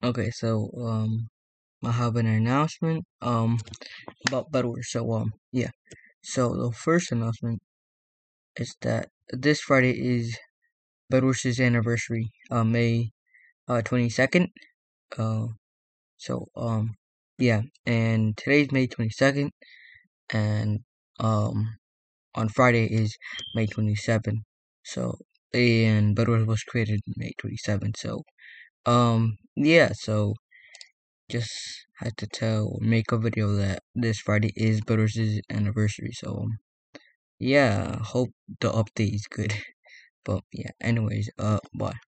Okay, so I have an announcement about Bedwars. So yeah. So the first announcement is that this Friday is Bedwars' anniversary, May 22nd. Uh so yeah, and today's May 22nd, and on Friday is May 27th. So and Bedwars was created May 27th. So yeah, so just had to make a video that this Friday is Bedwars' anniversary. So yeah, hope the update is good. But yeah, anyways, bye.